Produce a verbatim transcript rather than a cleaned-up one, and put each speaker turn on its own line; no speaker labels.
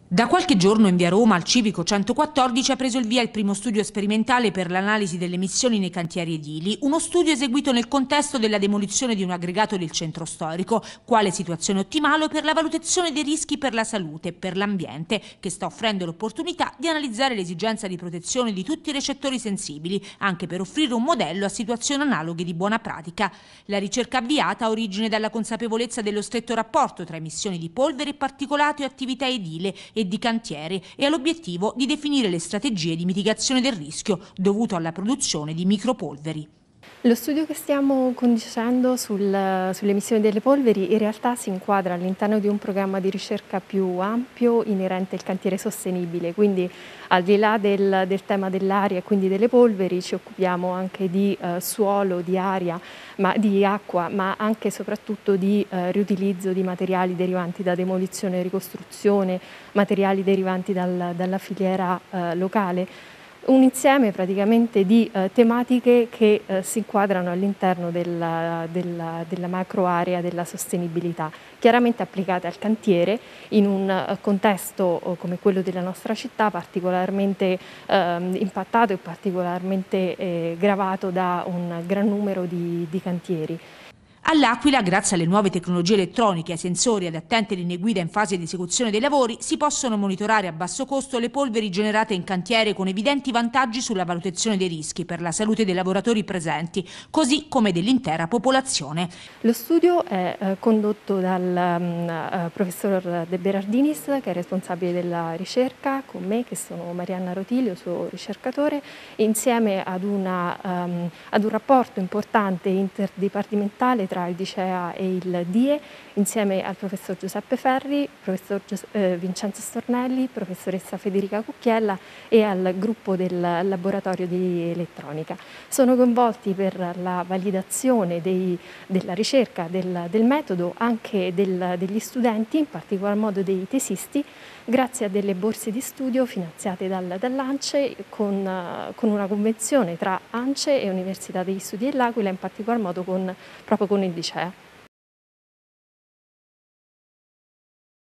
Da qualche giorno in via Roma, al Civico centoquattordici, ha preso il via il primo studio sperimentale per l'analisi delle emissioni nei cantieri edili, uno studio eseguito nel contesto della demolizione di un aggregato del centro storico, quale situazione ottimale per la valutazione dei rischi per la salute e per l'ambiente, che sta offrendo l'opportunità di analizzare l'esigenza di protezione di tutti i recettori sensibili, anche per offrire un modello a situazioni analoghe di buona pratica. La ricerca avviata ha origine dalla consapevolezza dello stretto rapporto tra emissioni di polvere, particolato e attività edile e di cantiere, e ha l'obiettivo di definire le strategie di mitigazione del rischio dovuto alla produzione di micropolveri.
Lo studio che stiamo conducendo sul, sulle emissioni delle polveri in realtà si inquadra all'interno di un programma di ricerca più ampio inerente al cantiere sostenibile, quindi al di là del, del tema dell'aria e quindi delle polveri ci occupiamo anche di eh, suolo, di aria, ma, di acqua, ma anche e soprattutto di eh, riutilizzo di materiali derivanti da demolizione e ricostruzione, materiali derivanti dal, dalla filiera eh, locale. Un insieme praticamente di eh, tematiche che eh, si inquadrano all'interno della, della, della macro area della sostenibilità, chiaramente applicate al cantiere in un uh, contesto uh, come quello della nostra città particolarmente eh, impattato e particolarmente eh, gravato da un gran numero di, di cantieri.
All'Aquila, grazie alle nuove tecnologie elettroniche, ai sensori e alle attente linee guida in fase di esecuzione dei lavori, si possono monitorare a basso costo le polveri generate in cantiere, con evidenti vantaggi sulla valutazione dei rischi per la salute dei lavoratori presenti, così come dell'intera popolazione.
Lo studio è eh, condotto dal um, uh, professor De Berardinis, che è responsabile della ricerca, con me che sono Marianna Rotilio, suo ricercatore, insieme ad, una, um, ad un rapporto importante interdipartimentale tra il Dicea e il D I E, insieme al professor Giuseppe Ferri, professor Gius eh, Vincenzo Stornelli, professoressa Federica Cucchiella e al gruppo del laboratorio di elettronica. Sono coinvolti per la validazione dei, della ricerca del, del metodo anche del, degli studenti, in particolar modo dei tesisti, grazie a delle borse di studio finanziate dal, dall'ANCE con, con una convenzione tra ANCE e Università degli Studi dell'Aquila, in particolar modo con, proprio con il Dicea.